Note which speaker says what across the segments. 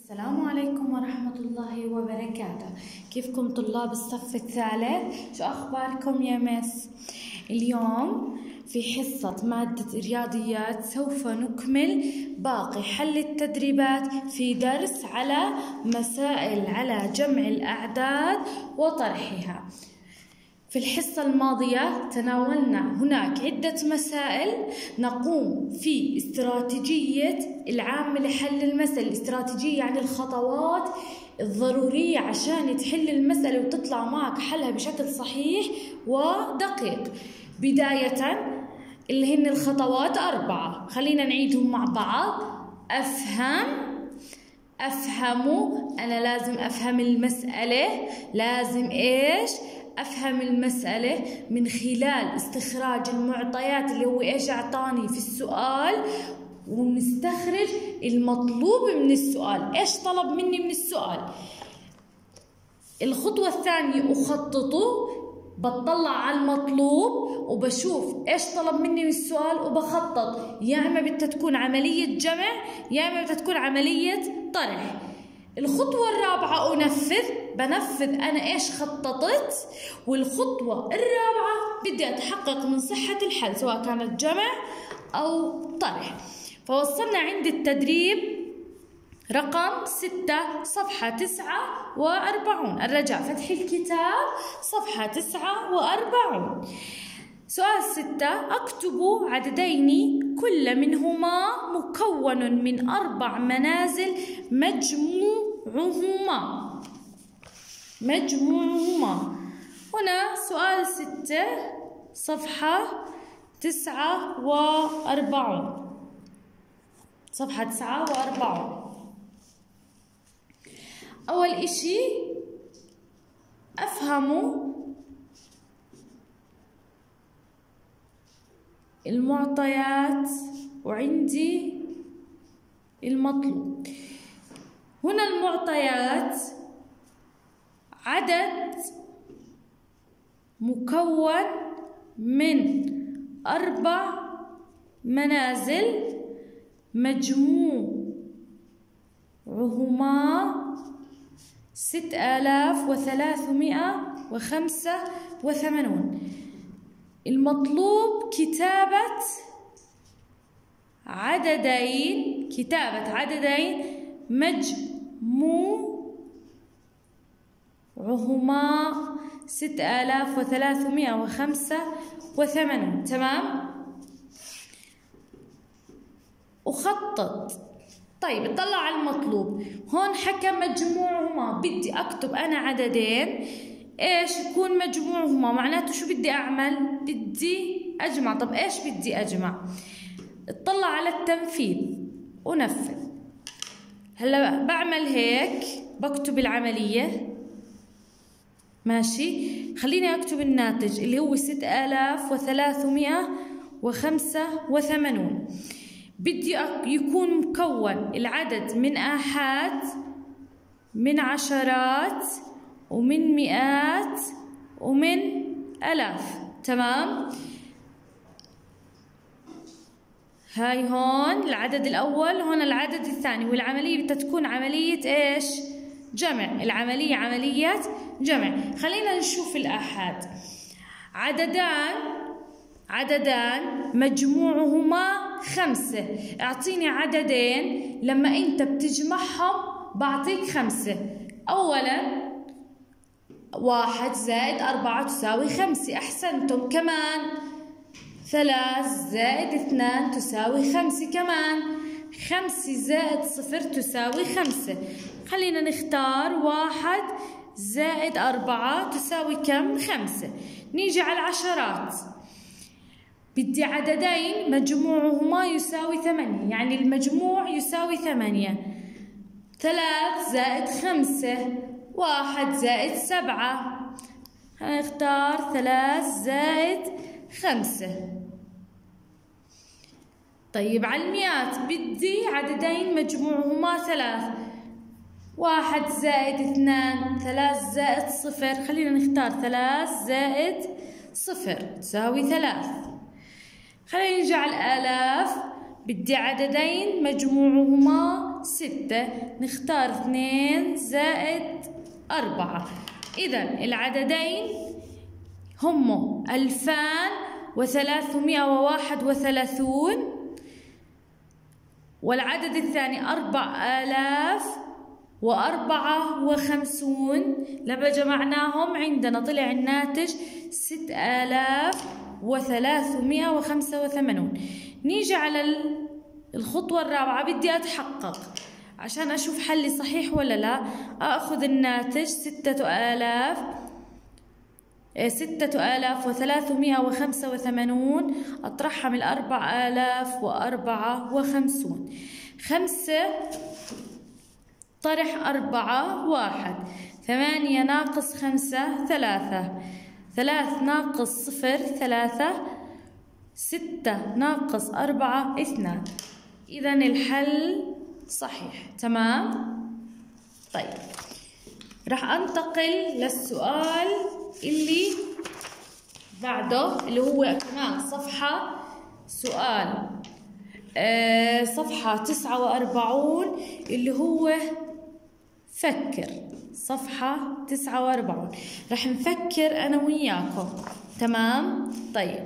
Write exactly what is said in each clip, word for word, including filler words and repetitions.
Speaker 1: السلام عليكم ورحمة الله وبركاته. كيفكم طلاب الصف الثالث؟ شو أخباركم يا مس؟ اليوم في حصة مادة الرياضيات سوف نكمل باقي حل التدريبات في درس على مسائل على جمع الأعداد وطرحها. في الحصة الماضية تناولنا هناك عدة مسائل نقوم في استراتيجية العامة لحل المسألة. الاستراتيجية يعني الخطوات الضرورية عشان تحل المسألة وتطلع معك حلها بشكل صحيح ودقيق. بداية اللي هن الخطوات أربعة، خلينا نعيدهم مع بعض. أفهم، أفهموا، أنا لازم أفهم المسألة. لازم إيش؟ أفهم المسألة من خلال استخراج المعطيات اللي هو إيش أعطاني في السؤال، ونستخرج المطلوب من السؤال. إيش طلب مني من السؤال؟ الخطوة الثانية أخططه، بطلع على المطلوب وبشوف إيش طلب مني من السؤال وبخطط. يا إما بدها تكون عملية جمع يا إما بدها تكون عملية طرح. الخطوة الرابعة أنفذ، بنفذ أنا إيش خططت. والخطوة الرابعة بدي أتحقق من صحة الحل سواء كانت جمع أو طرح. فوصلنا عند التدريب رقم ستة صفحة تسعة وأربعون. الرجاء فتح الكتاب صفحة تسعة وأربعون. سؤال ستة: أكتب عددين كل منهما مكون من أربع منازل مجموعهما مجموعهما هنا سؤال ستة صفحة تسعة وأربعون. صفحة تسعة وأربعون. أول إشي أفهموا المعطيات وعندي المطلوب. هنا المعطيات عدد مكون من أربع منازل مجموعهما ستة آلاف وثلاثمائة وخمسة وثمانون. المطلوب كتابة عددين كتابة عددين مجموعهما ستة آلاف وثلاثمائة وخمسة وثمانون. تمام؟ أخطط. طيب اطلع على المطلوب. هون حكى مجموعهما، بدي أكتب أنا عددين إيش يكون مجموعهما، معناته شو بدي أعمل؟ بدي أجمع. طب إيش بدي أجمع؟ اطلع على التنفيذ ونفذ. هلا بعمل هيك، بكتب العملية. ماشي، خليني أكتب الناتج اللي هو ستة آلاف وثلاثمائة وخمسة وثمانون. بدي يكون مكون العدد من آحاد، من عشرات، ومن مئات، ومن آلاف. تمام؟ هاي هون العدد الأول، هون العدد الثاني، والعملية بدها تكون عملية إيش؟ جمع. العملية عملية جمع. خلينا نشوف الآحاد. عددان عددان مجموعهما خمسة. اعطيني عددين لما انت بتجمعهم بعطيك خمسة. اولا واحد زائد أربعة تساوي خمسة. احسنتم. كمان ثلاث زائد اثنان تساوي خمسة. كمان خمسة زائد صفر تساوي خمسة. خلينا نختار واحد زائد أربعة تساوي كم؟ خمسة. نيجي على العشرات. بدي عددين مجموعهما يساوي ثمانية، يعني المجموع يساوي ثمانية. ثلاث زائد خمسة، واحد زائد سبعة. هنختار ثلاث زائد خمسة. طيب على المئات بدي عددين مجموعهما ثلاث. واحد زائد اثنان، ثلاث زائد صفر. خلينا نختار ثلاث زائد صفر تساوي ثلاث. خلينا نيجي على الآلاف. بدي عددين مجموعهما ستة، نختار اثنين زائد أربعة. إذا العددين هم ألفان وثلاثمائة وواحد وثلاثون، والعدد الثاني أربع آلاف وأربعة وخمسون. لما جمعناهم عندنا طلع الناتج ست آلاف وثلاثمائة وخمسة وثمانون. نيجي على الخطوة الرابعة، بدي أتحقق عشان أشوف حلي صحيح ولا لا. أخذ الناتج ستة آلاف ستة آلاف وثلاثمائة وخمسة وثمانون، أطرحها من أربع آلاف وأربعة وخمسون. خمسة طرح أربعة واحد، ثمانية ناقص خمسة ثلاثة، ثلاث ناقص صفر ثلاثة، ستة ناقص أربعة اثنان. إذا الحل صحيح. تمام. طيب راح أنتقل للسؤال اللي بعده اللي هو كمان صفحة سؤال آه صفحة تسعة وأربعون اللي هو فكر. صفحة تسعة وأربعون راح نفكر أنا وياكم. تمام. طيب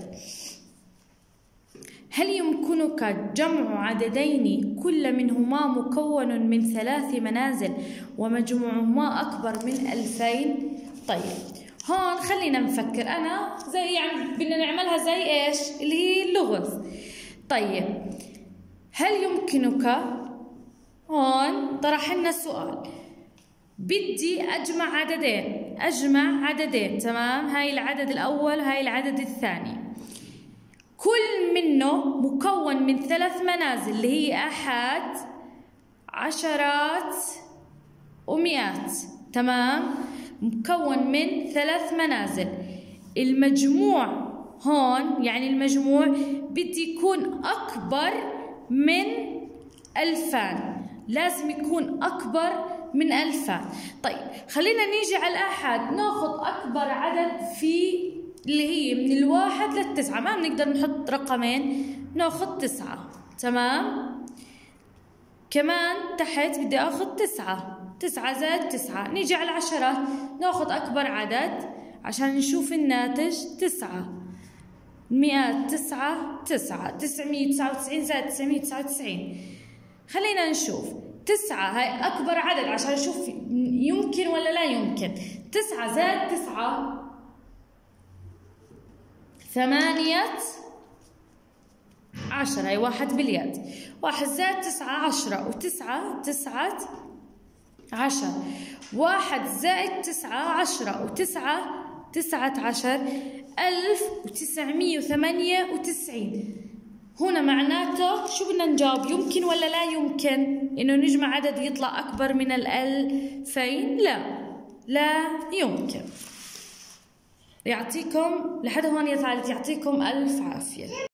Speaker 1: هل يمكنك جمع عددين كل منهما مكون من ثلاث منازل ومجموعهما أكبر من ألفين؟ طيب هون خلينا نفكر. أنا زي يعني بدنا نعملها زي إيش اللي هي اللغز. طيب هل يمكنك، هون طرح لنا السؤال بدي أجمع عددين، أجمع عددين. تمام. هاي العدد الأول هاي العدد الثاني، كل منه مكون من ثلاث منازل اللي هي أحد عشرات ومئات. تمام. مكون من ثلاث منازل. المجموع هون يعني المجموع بدي يكون أكبر من ألفان، لازم يكون أكبر من ألفان. طيب خلينا نيجي على الآحاد، ناخذ أكبر عدد في اللي هي من الواحد للتسعة، ما بنقدر نحط رقمين، ناخذ تسعة. تمام. كمان تحت بدي آخذ تسعة، تسعة زائد تسعة. نيجي على العشرات، ناخذ أكبر عدد عشان نشوف الناتج تسعة، مئات تسعة تسعة، تسعمية تسعة وتسعين زائد تسعمية تسعة وتسعين. خلينا نشوف تسعة هاي أكبر عدد عشان نشوف يمكن ولا لا يمكن. تسعة زائد تسعة ثمانية عشر، هاي واحد باليد. واحد زائد تسعة عشرة، وتسعة تسعة عشر. واحد زائد تسعة عشرة، وتسعة تسعة عشر، ألف وتسعمية وثمانية وتسعين. هنا معناته شو بدنا نجاوب؟ يمكن ولا لا يمكن إنه نجمع عدد يطلع أكبر من الألفين؟ لا، لا يمكن. يعطيكم لحد هون يا ثالث، يعطيكم ألف عافية.